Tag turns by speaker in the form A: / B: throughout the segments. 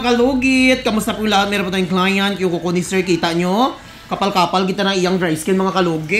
A: kalugit, kamusta po lahat? Meron po tayong client, yung kuko ni sir, kita nyo? Kapal-kapal kita na iyang dry skin mga kalugit.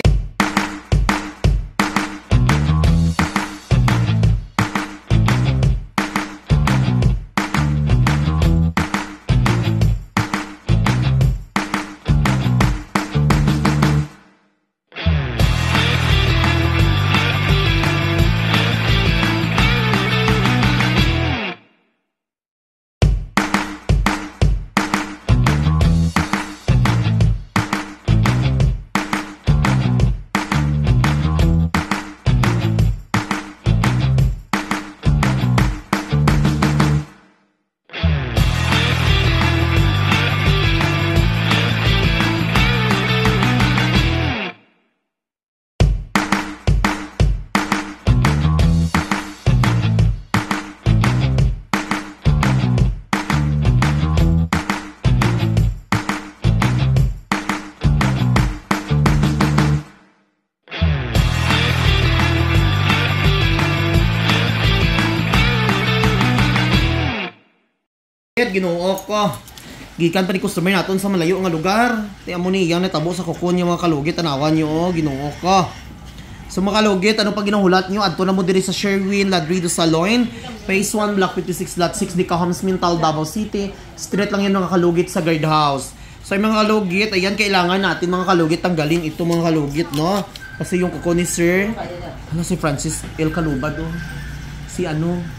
A: Ginoo ko. Gikan pa ni customer naton sa malayo nga lugar. Tiyan mo ni iyang natabo sa kuko niya mga kalugit. Tanawan nyo, ginoo ko. So mga kalugit, ano pa ginahulat nyo? Adto na mo diri sa Sherwin Ladrido Salon, Phase 1, Block 56, Lot 6, Dicahams, Mintal, Davao City. Straight lang yan mga kalugit sa guardhouse. So yung mga kalugit, ayan, kailangan natin mga kalugit tanggalin ito mga kalugit, no? Kasi yung kuko ni sir, ano si Francis El Calubad, oh. Si ano?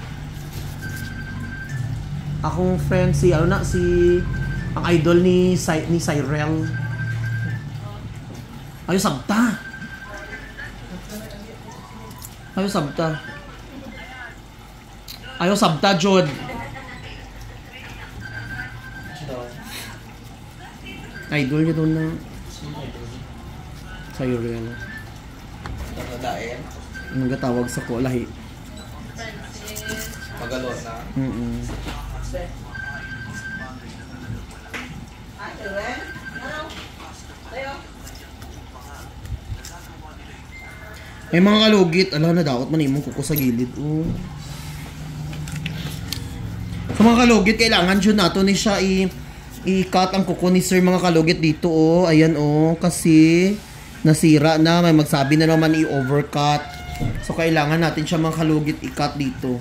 A: Akong friend si ano na si ang idol ni Cyrel. Ayo sabta. Ayo sabta Jod. Idol niya doon na Cyrel. Ang gatawag sa ko lahi.
B: Magalo na.
A: May mga kalugit, ala na dapat man imong kuko sa gilid. Oh. So mga kalugit, kailangan dyan nato ni siya i-cut ang kuko ni sir mga kalugit dito. Oh. Ayan oh, kasi nasira na, may magsabi na naman i-overcut. So kailangan natin siya mga kalugit i-cut dito.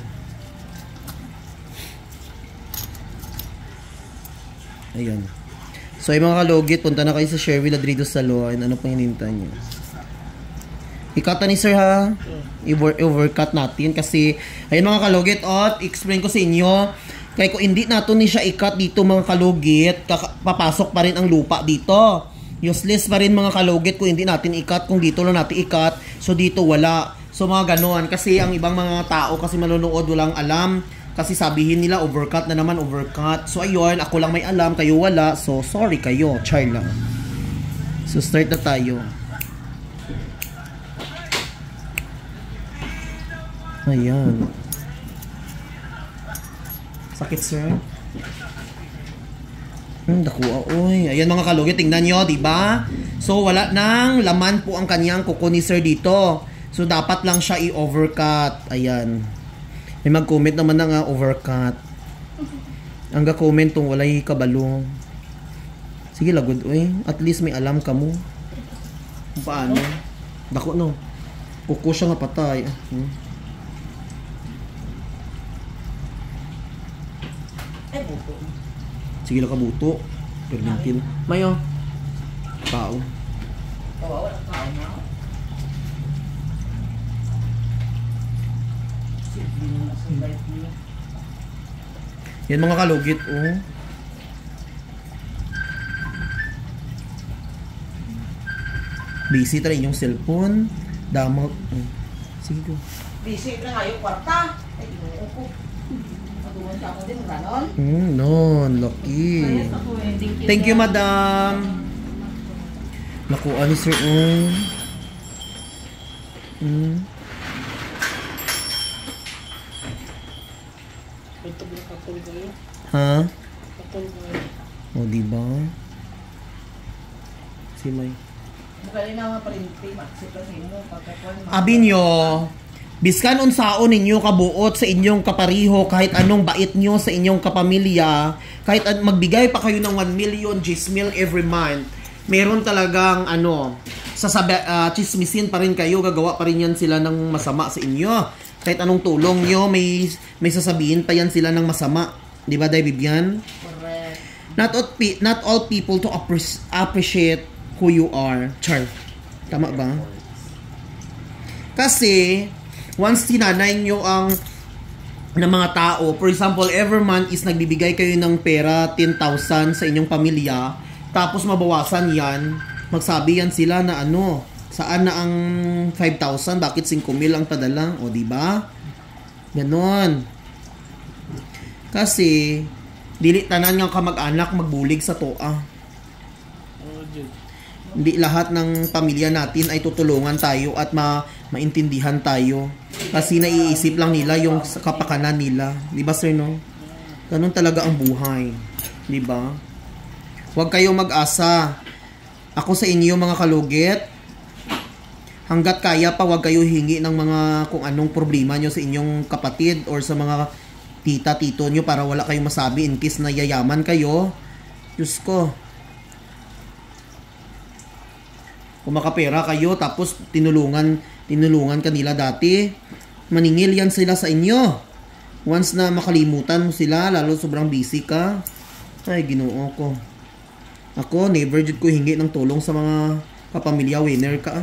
A: Ayan. So, yung mga kalugit, punta na kayo sa Sherwin Ladrido Salon. Ano pang hinintay nyo? I-cut ni sir ha. I-overcut natin kasi, ayan mga kalugit, explain ko sa inyo. Kaya kung hindi nato ni siya i-cut dito mga kalugit, papasok pa rin ang lupa dito. Useless pa rin mga kalugit kung hindi natin i-cut. Kung dito lang natin i-cut, so dito wala. So mga ganon. Kasi ang ibang mga tao kasi manonood walang alam. Kasi sabihin nila overcut na naman, overcut. So ayun, ako lang may alam, kayo wala. So sorry kayo, char lang. So start na tayo. Ayan. Sakit sir. Dakuha, oy. Ayan mga kalugit, tingnan nyo, diba? So wala nang laman po ang kanyang kuko ni sir dito. So dapat lang siya i-overcut. Ayan. May mag-comment naman na nga overcut. Ang ga-comment tong walay kabalo. Sige lagod, oy. At least may alam ka mo. Kung paano. Dako no. Kuko siya nga patay.
C: Ay, buto.
A: Sige lang kabuto. Permintil. Mayo. Tao.
C: Kawawa na tao na.
A: Yan mga kalugit, oh. Busy tayo yung cellphone. Damag. Sige ko.
C: Busy na nga yung kwarta. Ay, inuun ko. Pag-uwan siya ako din, ganon.
A: Non, lucky. Thank you, madam. Nakuha ni sir, oh. Ha? O, diba? Si May. Abi nyo, biskan unsaon ninyo kabuot sa inyong kapariho, kahit anong bait nyo sa inyong kapamilya, kahit magbigay pa kayo ng 1 million Gmil every month, meron talagang chismisin pa rin kayo, gagawa pa rin yan sila ng masama sa inyo. Kahit anong tulong nyo, may sasabihin pa yan sila ng masama. Di ba, Day Bibian?
C: Correct.
A: Not all people to appreciate who you are. Char. Tama ba? Kasi, once tinanay nyo ang ng mga tao, for example, every month is nagbibigay kayo ng pera, 10,000 sa inyong pamilya, tapos mabawasan yan, magsabi yan sila na saan na ang 5,000, bakit 5,000 ang padala? O, di ba? Ganon. Kasi, dili tanan nga kamag-anak magbulig sa toa. Hindi lahat ng pamilya natin ay tutulungan tayo at maintindihan tayo. Kasi naiisip lang nila yung kapakanan nila. Di ba, sir, no? Ganun talaga ang buhay. Di ba? Huwag kayong mag-asa. Ako sa inyo, mga kalugit, hanggat kaya pa, huwag kayo hingi ng mga kung anong problema nyo sa inyong kapatid or sa mga tita-tito nyo para wala kayong masabi in case na yayaman kayo. Diyos ko. Kung makapera kayo, tapos tinulungan kanila dati, maningil yan sila sa inyo. Once na makalimutan mo sila, lalo sobrang busy ka, ay Ginoo ko. Ako, never jud ko hingi ng tulong sa mga kapamilya, winner ka.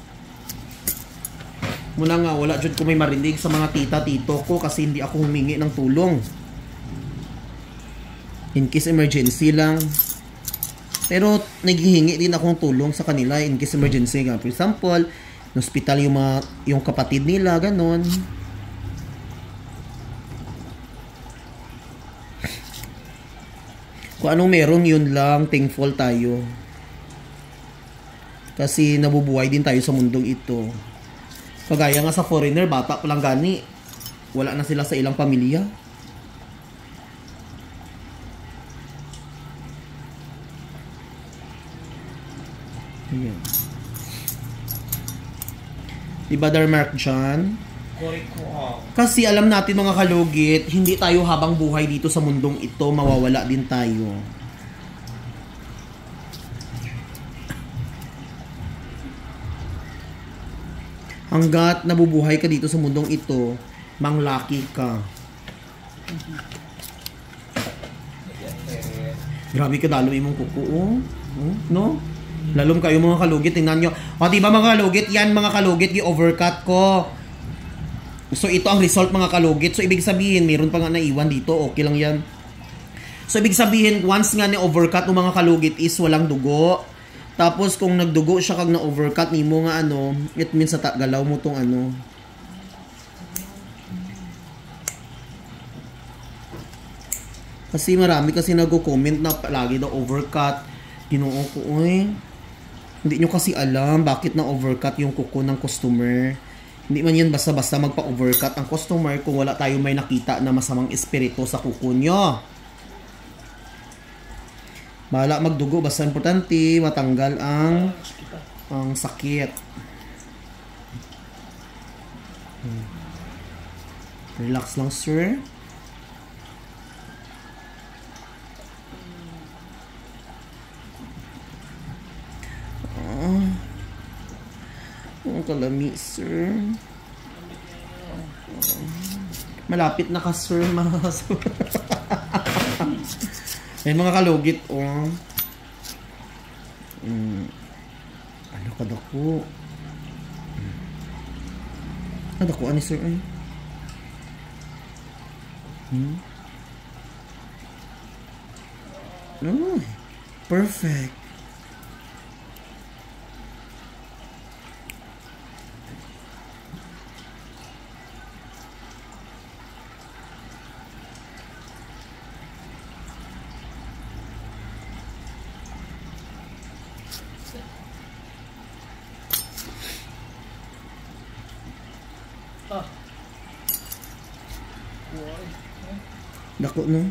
A: Muna nga, wala jud ko may marinig sa mga tita-tito ko kasi hindi ako humingi ng tulong. In case emergency lang. Pero naghihingi din akong tulong sa kanila in case emergency. For example, in hospital yung kapatid nila, ganon. Kung anong meron, yun lang, thankful tayo. Kasi nabubuhay din tayo sa mundong ito. Kagaya nga sa foreigner, bata pa lang gani. Wala na sila sa ilang pamilya. Ayan. Diba, Darmark John? Kasi alam natin, mga kalugit, hindi tayo habang buhay dito sa mundong ito, mawawala din tayo. Hanggat nabubuhay ka dito sa mundong ito, manglaki ka. Grabe ka dalo imong kuko, no? Lalong kayo, mga kalugit, tingnan nyo. O, diba, mga kalugit, yan, mga kalugit, i-overcut ko. So, ito ang result, mga kalugit. So, ibig sabihin, meron pa nga naiwan dito. Okay lang yan. So, ibig sabihin, once nga ni-overcut ng mga kalugit is walang dugo. Tapos, kung nagdugo siya kag na-overcut, nimo nga it means sa galaw mo tong Kasi marami kasi nag-comment na palagi daw overcut. Ginoo ko, hindi nyo kasi alam bakit na-overcut yung kuko ng customer. Hindi man yan basta-basta magpa-overcut ang customer kung wala tayo may nakita na masamang espiritu sa kuko nyo. Bahala magdugo, basta importante matanggal ang sakit. Relax lang, sir. Ang kalami, sir. Malapit na ka, sir. May mga kalugit, ano ka dako? Dako, ani, sir, ay? Oh, perfect. Dako, no?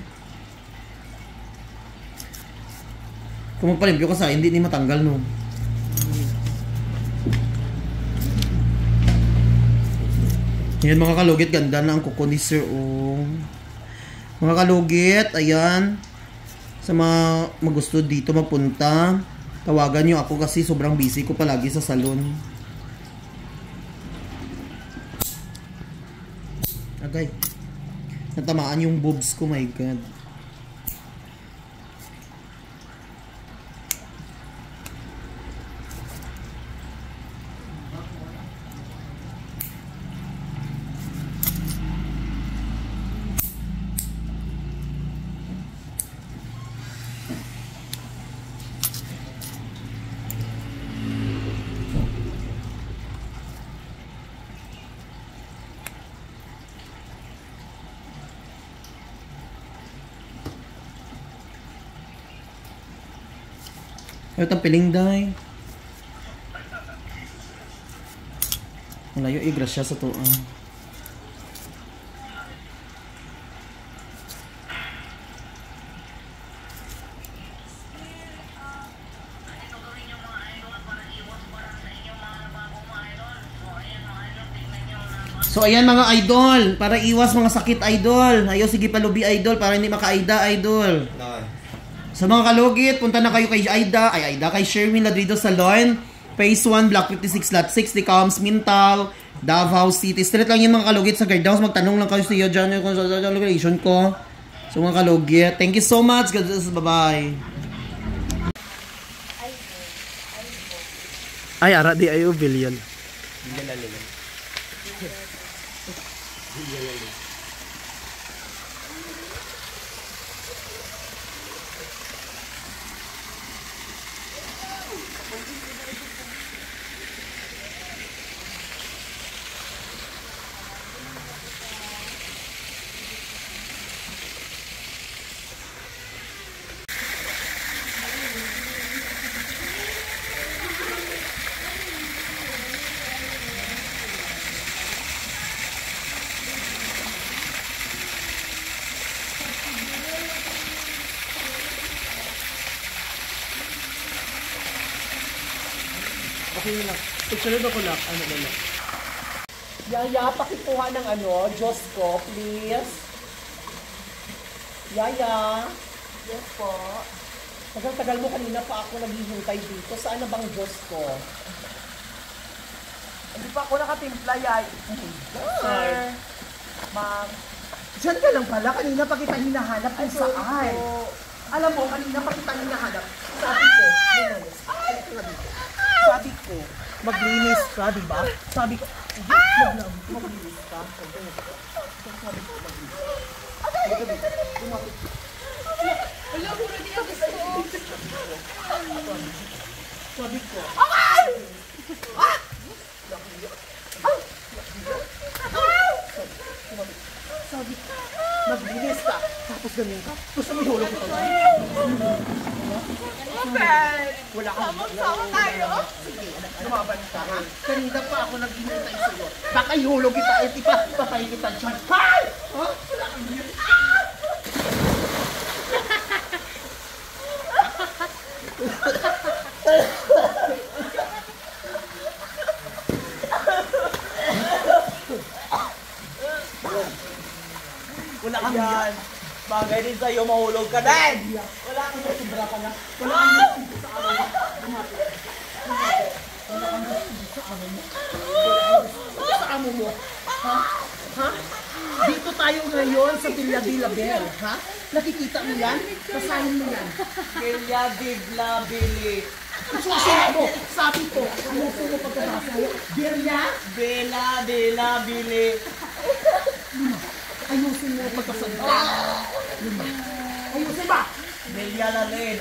A: Kung magpalimpyo ka sa hindi ni matanggal, no? Yan, mga kalugit, ganda na ang kuko ni sir, Mga kalugit, ayan. Sa mga magusto dito mapunta, tawagan nyo ako kasi sobrang busy ko palagi sa salon. Agay. Natamaan yung boobs ko, my God. Ay, itong piling day. Malayo, grasya sa to. So, ayan mga idol. Para iwas mga sakit, idol. Ayaw, sige palubi, idol. Para hindi maka-Aida, idol. Sa mga kalugit, punta na kayo kay Aida, kay Sherwin Ladrido Salon, Phase 1, Block 56, Lot 6, Decams, Mintal, Davao City. Straight lang yung mga kalugit sa guardhouse. Magtanong lang kayo sa iyo dyan yung location ko. So mga kalugit, thank you so much. God bless, bye-bye. Ay, ara di ayo, billion. Okay lang. Picture ako lang. Ano na lang.
C: Yaya, pakikuha ng ano, Diyos ko, please. Yaya. Yes po. Tagal-tagal mo kanina pa ako naghihintay dito. Saan na bang Diyos ko? Hindi pa ako nakatimpla, Yay. Sir. Ma'am. Diyan ka lang pala. Kanina pa kita hinahanap kung saan. Alam mo, kanina pa kita hinahanap. Sabi ko, sabi ko, maglinis ka, di ba? Sabi ko, maglinis ka. Sabi ko, maglinis. Sabi ko, sabi ko, maglinis ka. Tapos ganyan ka. Gusto mo ihulog ko tayo. Wala kang sama tayo. Sige, lumaban ka ha. Kanina pa ako naghihintay sa'yo. Baka ihulog kita at ipapatay kita dyan. Hay! Ha? Wala kang hirap. Wala kang yan. Bagay din sa'yo, mahulog ka din. Wala kang sobra ka na. Wala kang sa amin. Wala kang sa amin. Sa amo mo. Ha? Ha? Dito tayo ngayon sa Villa Villa Bell. Ha? Nakikita mo yan? Basahin mo yan. Villa Villa Billy. Susunod mo. Sabi ko. Ano po mo pagkabasa mo? Villa? Villa Villa Billy. Ayusin mo pagkasalita. Ayusin ba? Melia na rin.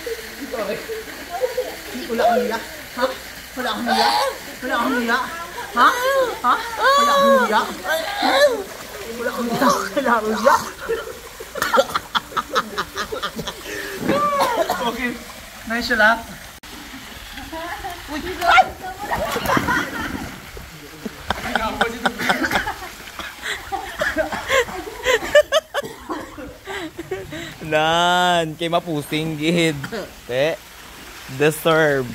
C: Wala kang niya? Ha? Wala kang niya? Wala kang niya? Ha? Ha? Wala kang niya? Wala kang niya? Wala kang niya? Okay. Nice siya lang. Uy!
B: Nan, kay mapusing gid. Te. Disturb.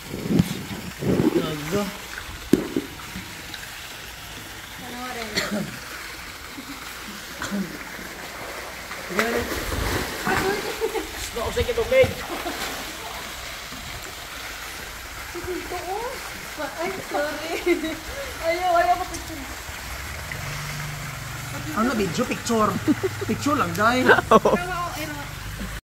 A: Nago.
C: mausay ka tubig.
D: Ay, sorry. Ayaw ko picture.
C: Ano, video? Picture. Picture lang, dahil.
D: Pero